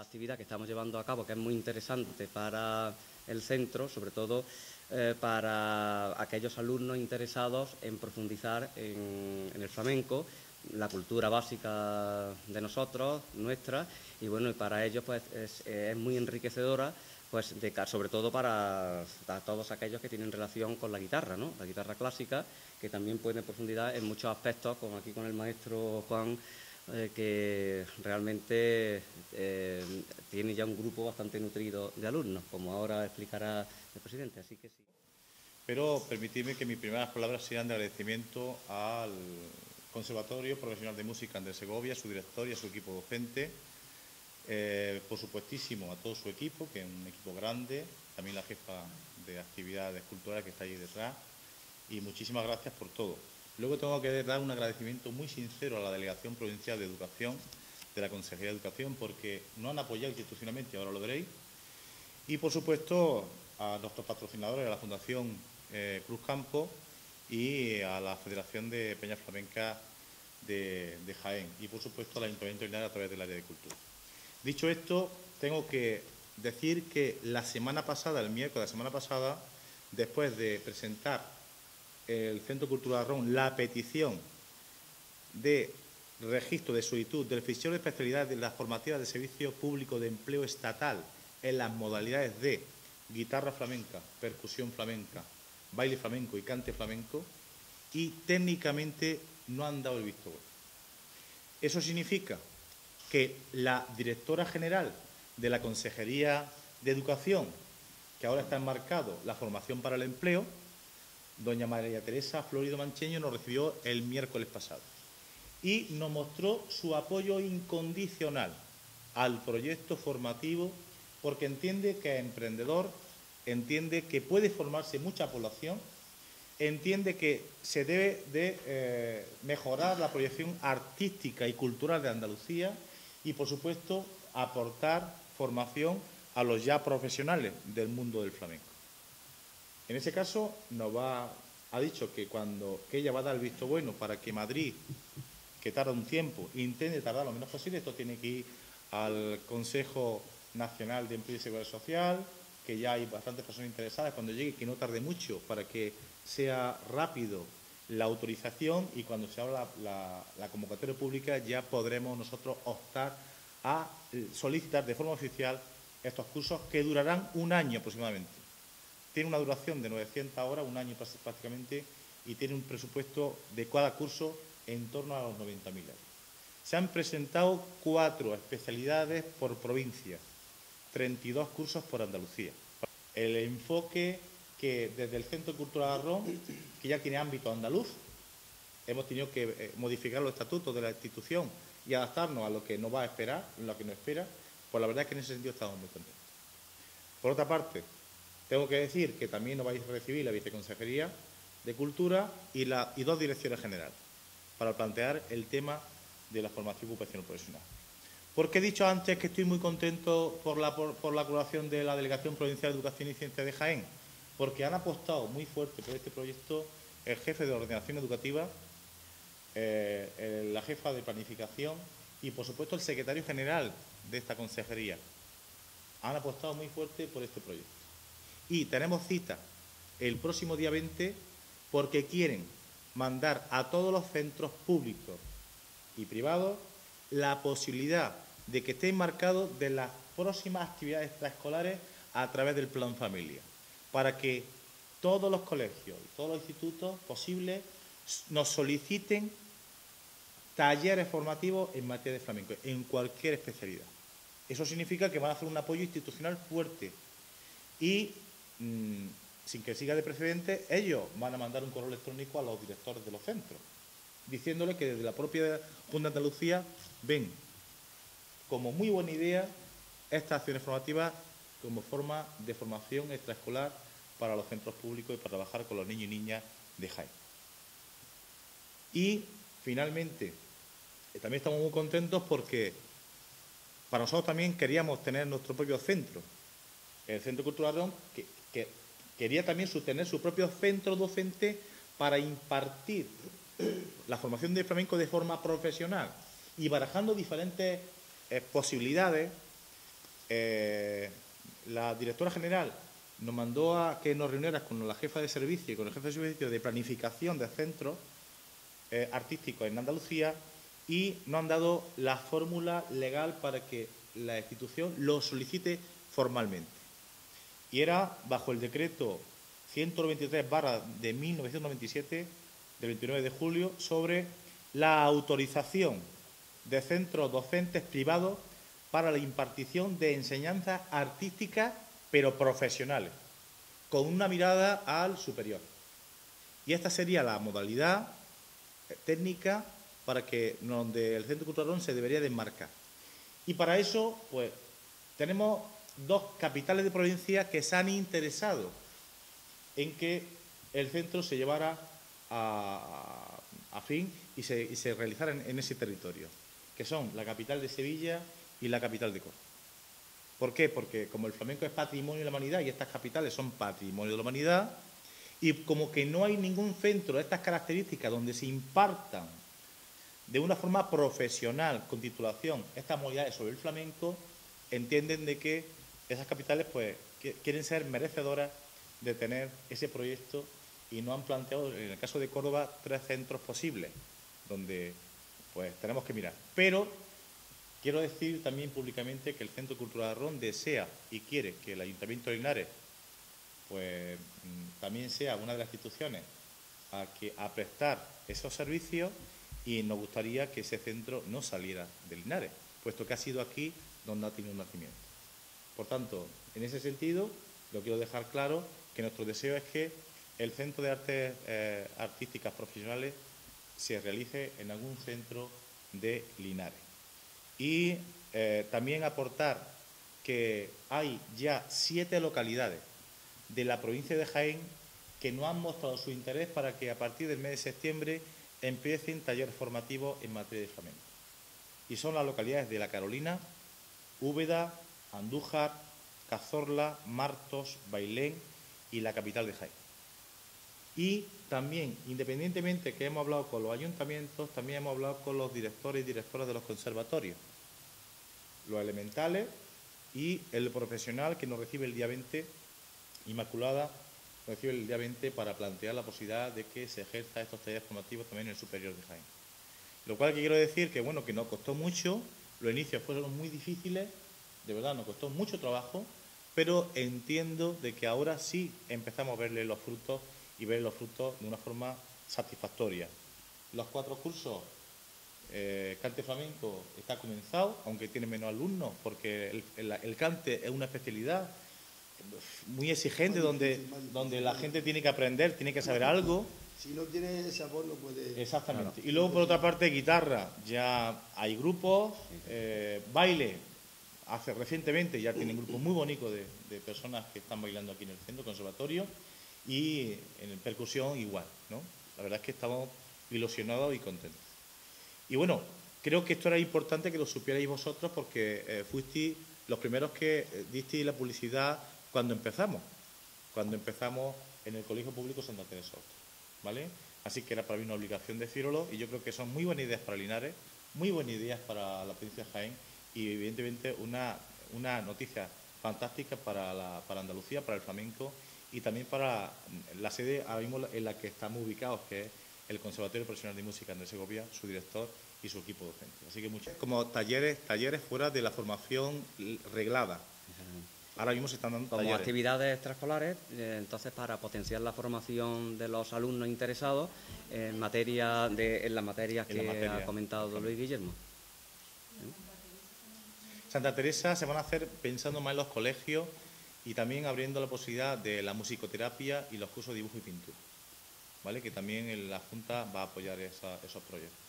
actividad que estamos llevando a cabo, que es muy interesante para el centro, sobre todo para aquellos alumnos interesados en profundizar en el flamenco, la cultura básica de nosotros, nuestra, y bueno, y para ellos pues es muy enriquecedora, pues sobre todo para todos aquellos que tienen relación con la guitarra, ¿no? La guitarra clásica, que también puede profundizar en muchos aspectos, como aquí con el maestro Juan, que realmente tiene ya un grupo bastante nutrido de alumnos, como ahora explicará el presidente, así que sí. Pero permitidme que mis primeras palabras sean de agradecimiento al Conservatorio Profesional de Música Andrés Segovia, a su director y a su equipo docente, por supuestísimo a todo su equipo, que es un equipo grande, también la jefa de actividades culturales que está ahí detrás, y muchísimas gracias por todo. Luego tengo que dar un agradecimiento muy sincero a la Delegación Provincial de Educación, de la Consejería de Educación, porque nos han apoyado institucionalmente, ahora lo veréis, y por supuesto a nuestros patrocinadores, a la Fundación Cruz Campo y a la Federación de Peñas Flamencas de Jaén, y por supuesto al Ayuntamiento de Linares a través del área de cultura. Dicho esto, tengo que decir que la semana pasada, el miércoles de la semana pasada, después de presentar el Centro Cultural Arrón la petición de registro de solicitud del fichero de especialidades de las formativas de servicio público de empleo estatal en las modalidades de guitarra flamenca, percusión flamenca, baile flamenco y cante flamenco, y técnicamente no han dado el visto bueno. Eso significa que la directora general de la Consejería de Educación, que ahora está enmarcado la formación para el empleo, doña María Teresa Florido Mancheño, nos recibió el miércoles pasado y nos mostró su apoyo incondicional al proyecto formativo, porque entiende que es emprendedor, entiende que puede formarse mucha población, entiende que se debe de mejorar la proyección artística y cultural de Andalucía y, por supuesto, aportar formación a los ya profesionales del mundo del flamenco. En ese caso, ha dicho que ella va a dar el visto bueno para que Madrid, que tarda un tiempo, intente tardar lo menos posible. Esto tiene que ir al Consejo Nacional de Empleo y Seguridad Social, que ya hay bastantes personas interesadas cuando llegue, que no tarde mucho para que sea rápido la autorización, y cuando se abra la convocatoria pública ya podremos nosotros optar a solicitar de forma oficial estos cursos, que durarán un año aproximadamente. Tiene una duración de 900 horas, un año prácticamente, y tiene un presupuesto de cada curso en torno a los 90.000 euros. Se han presentado 4 especialidades por provincia, 32 cursos por Andalucía. El enfoque que desde el Centro Cultural Arrón, que ya tiene ámbito andaluz, hemos tenido que modificar los estatutos de la institución y adaptarnos a lo que nos va a esperar, lo que nos espera, pues la verdad es que en ese sentido estamos muy contentos. Por otra parte, tengo que decir que también nos vais a recibir la Viceconsejería de Cultura y 2 direcciones generales para plantear el tema de la formación ocupacional profesional. ¿Por qué he dicho antes que estoy muy contento por la colaboración de la Delegación Provincial de Educación y Ciencia de Jaén? Porque han apostado muy fuerte por este proyecto el jefe de ordenación educativa, la jefa de planificación y, por supuesto, el secretario general de esta consejería. Han apostado muy fuerte por este proyecto. Y tenemos cita el próximo día 20 porque quieren mandar a todos los centros públicos y privados la posibilidad de que esté enmarcado de las próximas actividades extraescolares a través del Plan Familia, para que todos los colegios y todos los institutos posibles nos soliciten talleres formativos en materia de flamenco, en cualquier especialidad. Eso significa que van a hacer un apoyo institucional fuerte y, sin que siga de precedente, ellos van a mandar un correo electrónico a los directores de los centros, diciéndole que desde la propia Junta de Andalucía ven como muy buena idea estas acciones formativas como forma de formación extraescolar para los centros públicos y para trabajar con los niños y niñas de Jaén. Y, finalmente, también estamos muy contentos porque para nosotros también queríamos tener nuestro propio centro. El Centro Cultural Arrón que quería también tener su propio centro docente para impartir la formación de flamenco de forma profesional y barajando diferentes posibilidades, la directora general nos mandó a que nos reuniéramos con la jefa de servicio y con el jefe de servicio de planificación de centros artísticos en Andalucía y nos han dado la fórmula legal para que la institución lo solicite formalmente. Y era bajo el decreto 193/de 1997, del 29 de julio, sobre la autorización de centros docentes privados para la impartición de enseñanzas artísticas, pero profesionales, con una mirada al superior. Y esta sería la modalidad técnica para que donde el Centro Cultural Ron se debería de enmarcar. Y para eso, pues, tenemos dos capitales de provincia que se han interesado en que el centro se llevara a fin y se realizara en ese territorio, que son la capital de Sevilla y la capital de Córdoba. ¿Por qué? Porque como el flamenco es patrimonio de la humanidad y estas capitales son patrimonio de la humanidad, y como que no hay ningún centro de estas características donde se impartan de una forma profesional, con titulación, estas modalidades sobre el flamenco, entienden de que esas capitales pues quieren ser merecedoras de tener ese proyecto y no han planteado, en el caso de Córdoba, 3 centros posibles, donde pues tenemos que mirar. Pero quiero decir también públicamente que el Centro Cultural Ron desea y quiere que el Ayuntamiento de Linares pues también sea una de las instituciones a prestar esos servicios, y nos gustaría que ese centro no saliera de Linares, puesto que ha sido aquí donde ha tenido un nacimiento. Por tanto, en ese sentido, lo quiero dejar claro que nuestro deseo es que el Centro de Artes Artísticas Profesionales se realice en algún centro de Linares. Y también aportar que hay ya 7 localidades de la provincia de Jaén que no han mostrado su interés para que a partir del mes de septiembre empiecen talleres formativos en materia de flamenco. Y son las localidades de La Carolina, Úbeda, Andújar, Cazorla, Martos, Bailén y la capital de Jaén. Y también, independientemente que hemos hablado con los ayuntamientos, también hemos hablado con los directores y directoras de los conservatorios, los elementales y el profesional que nos recibe el día 20, Inmaculada, recibe el día 20 para plantear la posibilidad de que se ejerza estos talleres formativos también en el superior de Jaén. Lo cual que quiero decir que, bueno, que nos costó mucho, los inicios fueron muy difíciles, de verdad nos costó mucho trabajo, pero entiendo de que ahora sí empezamos a verle los frutos y ver los frutos de una forma satisfactoria. Los 4 cursos, cante flamenco está comenzado, aunque tiene menos alumnos, porque el cante es una especialidad muy exigente, donde la gente tiene que aprender, tiene que saber algo. Si no tiene sabor no puede... Exactamente. Y luego, por otra parte, guitarra. Ya hay grupos, baile. Recientemente ya tienen grupos muy bonitos de personas que están bailando aquí en el centro, conservatorio. Y en percusión igual, ¿no? La verdad es que estamos ilusionados y contentos. Y bueno, creo que esto era importante que lo supierais vosotros, porque fuisteis los primeros que disteis la publicidad cuando empezamos en el Colegio Público Santa Teresa, ¿vale? Así que era para mí una obligación decirlo, y yo creo que son muy buenas ideas para Linares, muy buenas ideas para la provincia de Jaén, y evidentemente una noticia fantástica para Andalucía, para el flamenco, y también para la sede ahora mismo en la que estamos ubicados, que es el Conservatorio Profesional de Música de Segovia, su director y su equipo docente. Así que como talleres fuera de la formación reglada. Ahora mismo se están dando como talleres. actividades extraescolares, entonces para potenciar la formación de los alumnos interesados en las materias que ha comentado Luis Guillermo. Santa Teresa se van a hacer pensando más en los colegios y también abriendo la posibilidad de la musicoterapia y los cursos de dibujo y pintura, ¿vale? Que también la Junta va a apoyar esos proyectos.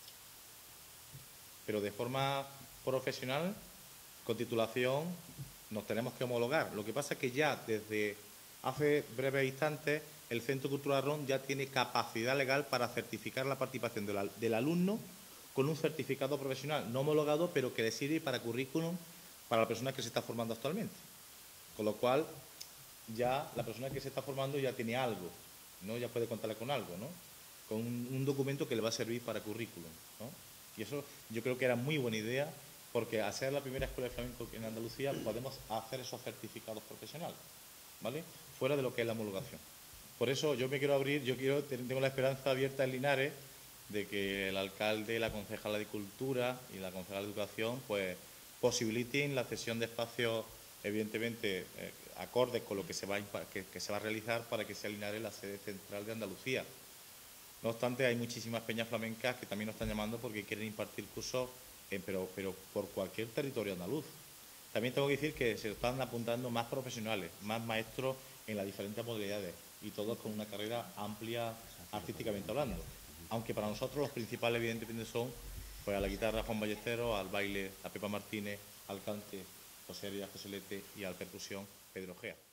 Pero de forma profesional, con titulación, nos tenemos que homologar. Lo que pasa es que ya desde hace breves instantes el Centro Cultural Ron ya tiene capacidad legal para certificar la participación del alumno con un certificado profesional no homologado, pero que le sirve para currículum para la persona que se está formando actualmente. Con lo cual, ya la persona que se está formando ya tiene algo, ¿no? Ya puede contarle con algo, ¿no? Con un documento que le va a servir para currículum, ¿no? Y eso yo creo que era muy buena idea porque al ser la primera escuela de flamenco en Andalucía podemos hacer esos certificados profesionales, ¿vale? Fuera de lo que es la homologación. Por eso yo me quiero abrir, tengo la esperanza abierta en Linares de que el alcalde, la concejala de Cultura y la concejala de Educación pues posibiliten la cesión de espacios, evidentemente, acordes con lo que se va a realizar para que sea Linares la sede central de Andalucía. No obstante, hay muchísimas peñas flamencas que también nos están llamando porque quieren impartir cursos, pero por cualquier territorio andaluz. También tengo que decir que se están apuntando más profesionales, más maestros en las diferentes modalidades y todos con una carrera amplia artísticamente hablando. Aunque para nosotros los principales evidentemente son pues, a la guitarra Juan Ballesteros, al baile a Pepa Martínez, al cante José Arias Joselete y a la percusión Pedro Gea.